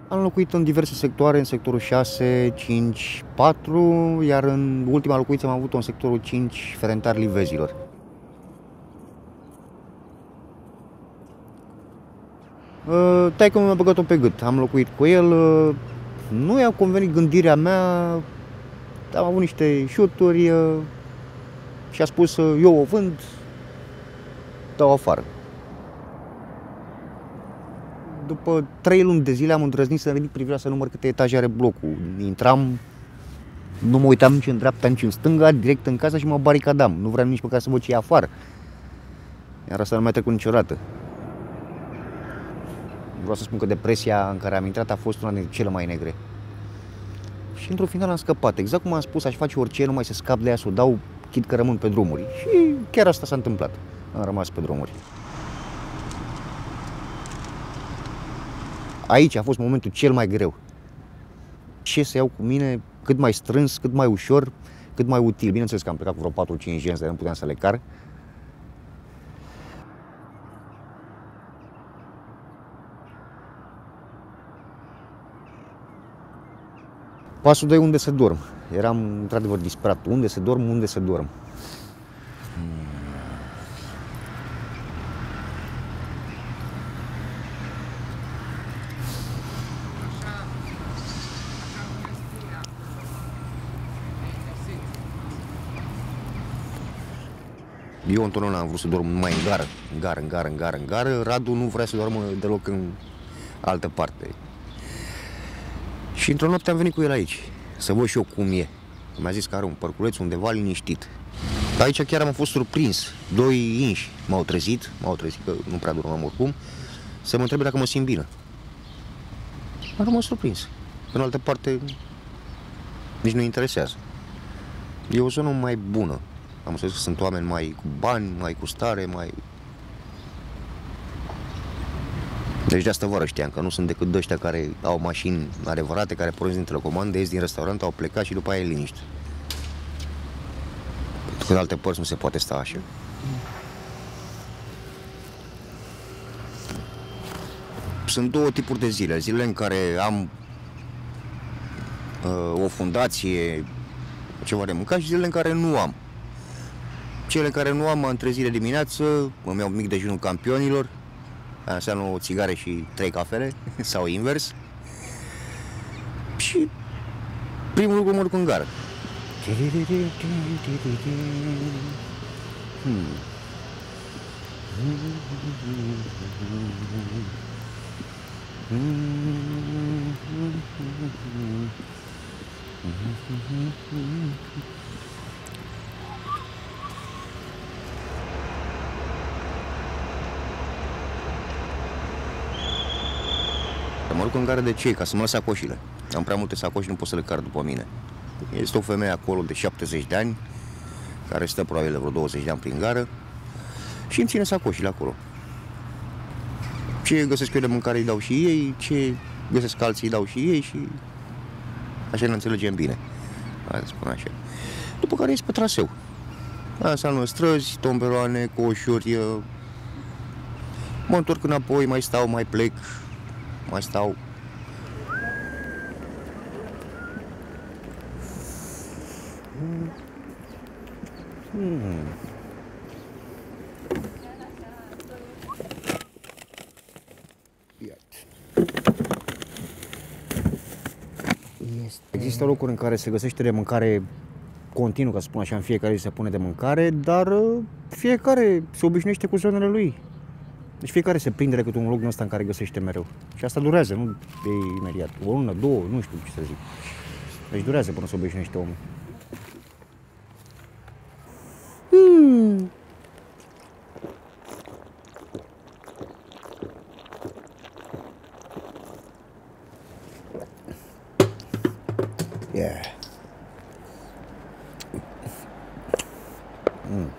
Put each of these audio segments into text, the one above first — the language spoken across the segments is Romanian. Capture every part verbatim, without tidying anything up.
Am locuit în diverse sectoare, în sectorul șase, cinci, patru, iar în ultima locuință am avut-o în sectorul cinci, Ferentar Livezilor. Taică mi-a băgat-o pe gât, am locuit cu el, nu i-a convenit gândirea mea, am avut niște șuturi și a spus eu o vând, dau afară. După trei luni de zile am îndrăznit să ridic privirea să număr câte etaje are blocul. Intram, nu mă uitam nici în dreapta, nici în stânga, direct în casă și mă baricadam. Nu vreau nici măcar să văd ce e afară. Iar asta nu mai trecut niciodată. Vreau să spun că depresia în care am intrat a fost una dintre cele mai negre. Și într-un final am scăpat. Exact cum am spus, aș face orice, numai să scap de ea, să o dau, chit că rămân pe drumuri. Și chiar asta s-a întâmplat. Am rămas pe drumuri. Aici a fost momentul cel mai greu. Ce să iau cu mine, cât mai strâns, cât mai ușor, cât mai util. Bineînțeles că am plecat cu vreo patru cinci genți, dar nu puteam să le car. Pasul doi, unde să dorm. Eram într-adevăr disperat. Unde să dorm, unde să dorm. Eu întotdeauna am vrut să dorm numai în gară, în gară, în gară, în gară, în gară. Radu nu vrea să doarmă deloc în altă parte. Și într-o noapte am venit cu el aici, să văd și eu cum e. Mi-a zis că are un parculeț undeva liniștit. Aici chiar am fost surprins. Doi inși m-au trezit, m-au trezit că nu prea dormeam oricum, să mă întrebe dacă mă simt bine. Am rămas surprins. În altă parte, nici nu interesează. E o zonă mai bună. Am înțeles că sunt oameni mai cu bani, mai cu stare, mai... Deci de asta vară știam că nu sunt decât de ăștia care au mașini adevărate, care pornesc din telecomandă, ies din restaurant, au plecat și după aia e liniște. Pentru că în alte părți nu se poate sta așa. Sunt două tipuri de zile. Zilele în care am uh, o fundație, ceva de mâncat, și zilele în care nu am. Cele în care nu am, am trezit de dimineață, îmi iau mic dejunul campionilor, aia înseamnă o țigare și trei cafele, sau invers. Și primul lucru mă duc în gară. Hmm. Mă duc în gară de ce? Ca să mă las sacoșile. Am prea multe sacoși, nu pot să le car după mine. Este o femeie acolo de șaptezeci de ani, care stă probabil de vreo douăzeci de ani prin gară și îmi ține sacoșile acolo. Ce găsesc eu de mâncare îi dau și ei, ce găsesc alții îi dau și ei și așa ne înțelegem bine. Hai să spun așa. După care ies pe traseu. Aia înseamnă străzi, tomberoane, coșuri. Mă întorc înapoi, mai stau, mai plec, mai stau. Hmm. Există locuri în care se găsește de mâncare continuu, ca să spun așa, în fiecare zi se pune de mâncare, dar fiecare se obișnuiește cu zonele lui. Deci fiecare se prinde de câte un loc din ăsta în care găsește mereu. Și asta durează, nu e imediat. O lună, două, nu știu ce să zic. Deci durează până se obișnuiește omul. Hmm. Yeah. Mm.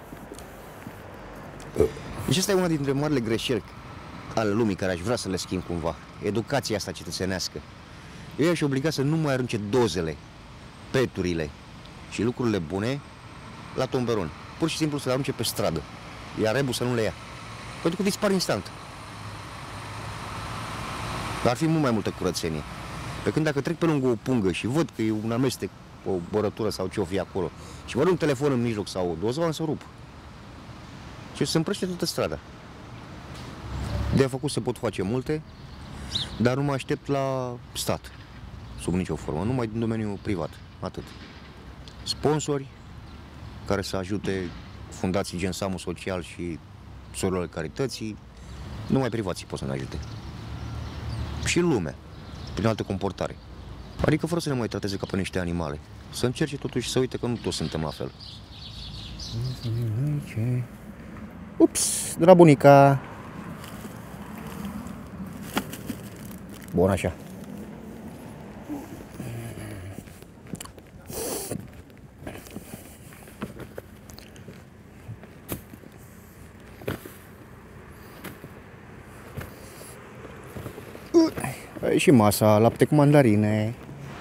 Deci asta e una dintre marile greșeli ale lumii care aș vrea să le schimb cumva. Educația asta cetățenească. Eu i-aș obliga să nu mai arunce dozele, peturile și lucrurile bune la tomberon. Pur și simplu să le arunce pe stradă. Iar rebul să nu le ia. Pentru că dispar instant. Ar fi mult mai multă curățenie. Pe când dacă trec pe lângă o pungă și văd că e un amestec, o bărătură sau ce o fi acolo, și văd un telefon în mijloc sau o doză, am să rup. Și se împrăște toată strada. De făcut se pot face multe, dar nu mă aștept la stat, sub nicio formă, numai din domeniul privat, atât. Sponsori care să ajute fundații gen Samul Social și Sorile Carității, numai privații pot să ne ajute. Și lumea, prin altă comportare. Adică fără să ne mai trateze ca pe niște animale. Să încerce totuși să uite că nu toți suntem la fel. Ups, de la bunica. Bun, așa. Și masa, lapte cu mandarine.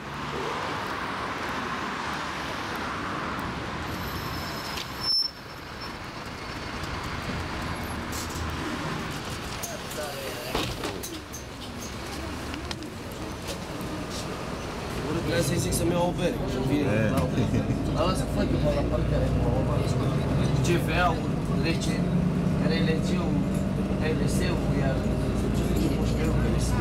Vreau să-i zic să-mi iau o bere. Dar lasă fac eu la parcare. G V A-ul, rece, R L G-ul, L S-ul, iar mușcherul L S.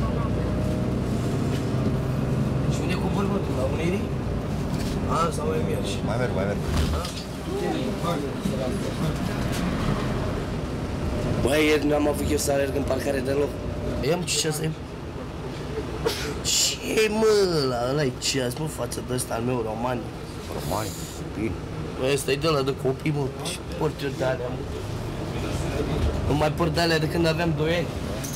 Și unde cobori, mă, tu? La Unirii? A, sau mai mergi? Mai merg, mai merg. Băi, ieri n-am avut eu să alerg în parcare deloc. I-am ce ceas ai? Ce mă, ăla, ăla-i ceas, mă, față de ăsta al meu, Romani. Romani, bine. Băi, ăsta-i de ăla de copii, mă, ce port eu de alea, mă. Nu mai port de alea de când aveam doi ani.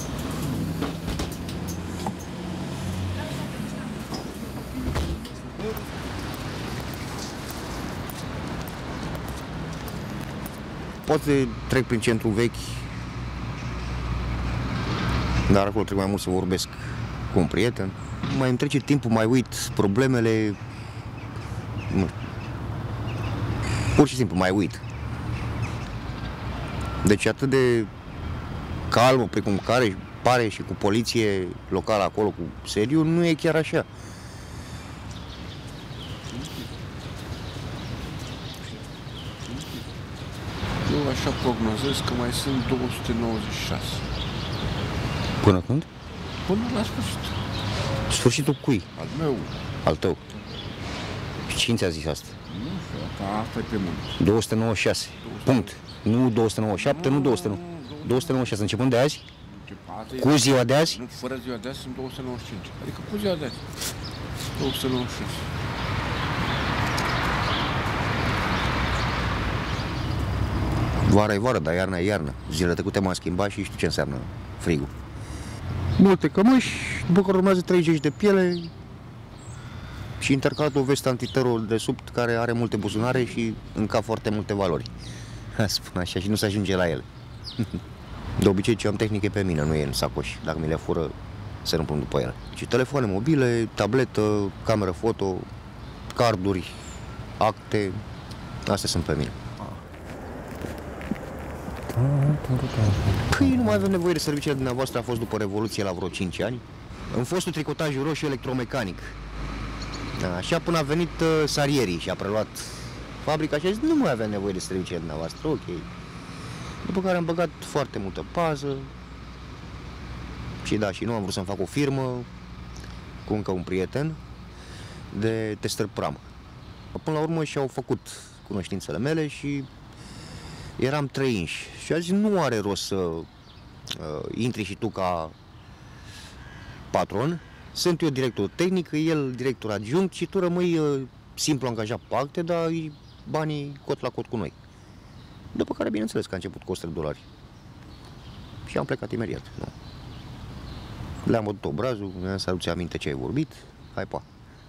Poate trec prin centrul vechi, dar acolo trebuie mai mult să vorbesc cu un prieten. Mai îmi trece timpul, mai uit problemele, pur și simplu mai uit. Deci atât de calm, precum care pare și cu poliție locală acolo, cu sediu, nu e chiar așa. Eu așa prognozez că mai sunt două sute nouăzeci și șase. Până când? Până la sfârșit. Sfârșitul cui? Al meu. Al tău. Și cine ți-a zis asta? Nu știu, asta e pe mult. două sute nouăzeci și șase. Punct. Nu două sute nouăzeci și șapte, nu, nu două sute nouă. două sute nouăzeci și șase. Începând de azi? Cu ziua de azi? Nu, fără ziua de azi sunt două sute nouăzeci și cinci. Adică cu ziua de azi. două sute nouăzeci și șase. Vara e vară, dar iarna e iarnă. Zilele trecute m-am schimbat și știu ce înseamnă frigul. Multe cămăși, după care urmează treizeci de piele și intercalat o vestă antiteror de sub care are multe buzunare și în cap foarte multe valori. Spun așa și nu se ajunge la ele. De obicei ce am tehnică pe mine, nu e în sacoș. Dacă mi le fură, să nu plâng după ele. Și telefoane mobile, tabletă, cameră foto, carduri, acte, astea sunt pe mine. Păi nu mai avem nevoie de serviciile dumneavoastră, a fost după Revoluție la vreo cinci ani. În fostul tricotaj roșu electromecanic. Așa până a venit uh, Sarierii și a preluat fabrica și a zis nu mai avem nevoie de serviciile dumneavoastră, ok. După care am băgat foarte multă pază. Și da, și nu am vrut să-mi fac o firmă cu încă un prieten de testări pramă. Până la urmă și-au făcut cunoștințele mele și eram trei inși și a zis nu are rost să uh, intri și tu ca patron, sunt eu director tehnic, el director adjunct și tu rămâi uh, simplu angajat pe acte, dar banii cot la cot cu noi. După care, bineînțeles, că a început cu o sută de dolari și am plecat imediat. Nu. Le-am văzut obrazul, mi-am să aduce aminte ce ai vorbit, hai pa.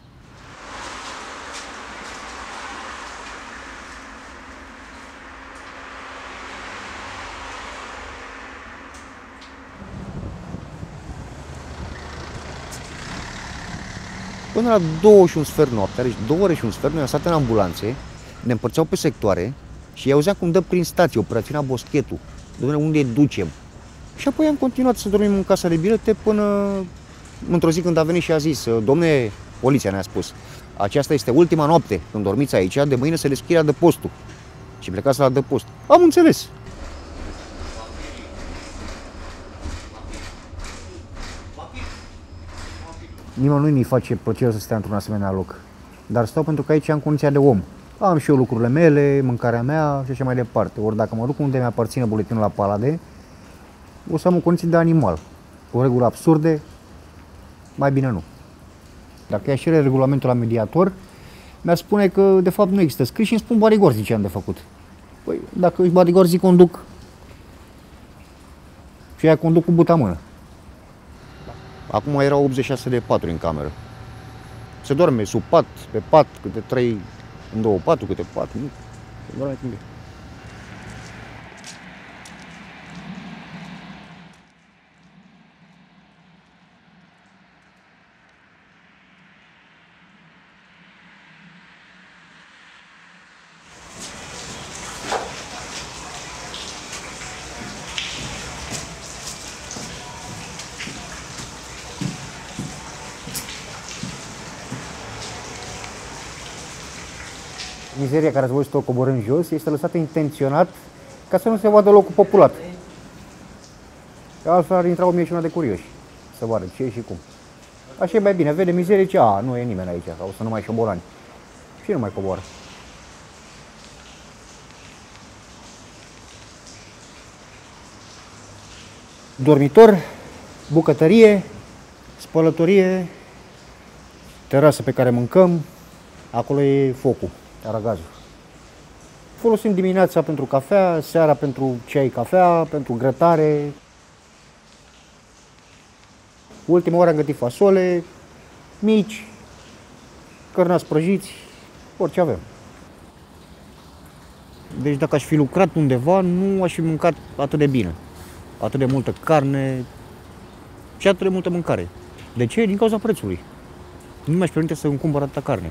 Până la două și un sfert noaptea, deci două ore și un sfert, noi am stat în ambulanțe, ne împărțeau pe sectoare și i-auzeam cum dă prin stație, operațiunea Boschetul, de unde îi ducem. Și apoi am continuat să dormim în casa de bilete până Într-o zi când a venit și a zis, domne, poliția ne-a spus, aceasta este ultima noapte când dormiți aici, de mâine se deschide adăpostul. Și plecați la adăpost. Am înțeles. Nimănui nu-i face plăcere să stea într-un asemenea loc. Dar stau pentru că aici am condiția de om. Am și eu lucrurile mele, mâncarea mea și așa mai departe. Ori dacă mă duc unde mi-aparține buletinul la palade, o să am o condiție de animal. Cu reguli absurde, mai bine nu. Dacă ia și regulamentul la mediator, mi-ar spune că de fapt nu există scris și îmi spun bodyguard ce am de făcut. Păi, dacă ești bodyguard, zi conduc. Și aia conduc cu buta mână. Acum erau optzeci și șase de paturi în cameră. Se doarme sub pat, pe pat, câte trei, în două paturi, câte patru. Se doarme cum e. Mizeria care ați văzut-o coborând jos este lăsată intenționat ca să nu se vadă locul populat. Altfel ar intra o mie și una de curioși să vadă ce și cum. Așa e mai bine, vede mizerie, ce a, nu e nimeni aici, o să nu mai șobolani. Și nu mai coboară. Dormitor, bucătărie, spălătorie, terasă pe care mâncăm, acolo e focul. Aragazul. Folosim dimineața pentru cafea, seara pentru ceai, cafea, pentru grătare. Ultima oară am gătit fasole, mici, cărnați prăjiți, orice avem. Deci dacă aș fi lucrat undeva, nu aș fi mâncat atât de bine. Atât de multă carne și atât de multă mâncare. De ce? Din cauza prețului. Nu mi-aș permite să îmi cumpăr atâta carne.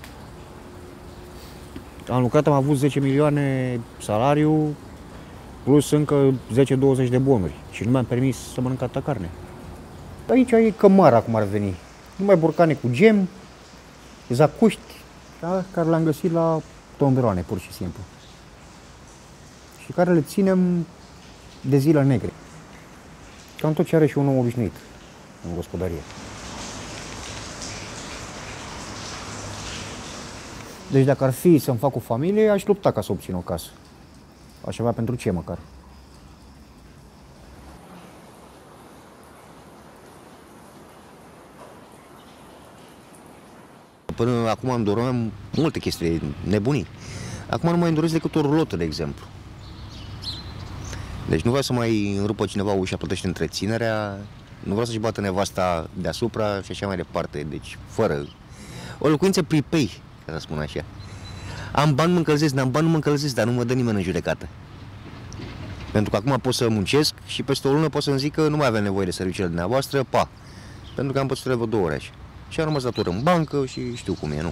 Am lucrat, am avut zece milioane salariu, plus încă zece douăzeci de bonuri și nu mi-am permis să mănânc atâta carne. Aici e cămara, cum ar veni. Numai borcane cu gem, zacuști, da, care le-am găsit la tomberoane, pur și simplu. Și care le ținem de zile negre. Cam tot ce are și un om obișnuit în gospodărie. Deci dacă ar fi să-mi fac o familie, aș lupta ca să obțin o casă. Aș avea pentru ce măcar. Până acum îmi doream multe chestii, nebunii. Acum nu mai îmi doresc decât o rulotă, de exemplu. Deci nu vreau să mai înrupă cineva ușa, plătește întreținerea, nu vreau să-și bată nevasta deasupra și așa mai departe. Deci fără. O locuință prepay, ca să spun așa. Am bani, mă încălzesc, n-am bani, nu mă încălzesc, dar nu mă dă nimeni în judecată. Pentru că acum pot să muncesc și peste o lună pot să-mi zic că nu mai avem nevoie de serviciile dumneavoastră, pa. Pentru că am pățit vreo două ore așa. Și am rămas dator în bancă și știu cum e, nu?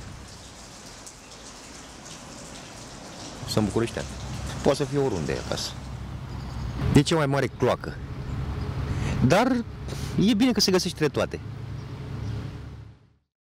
Sunt bucureștean. Poate să fie oriunde acasă. E cea mai mare cloacă. Dar e bine că se găsește de toate.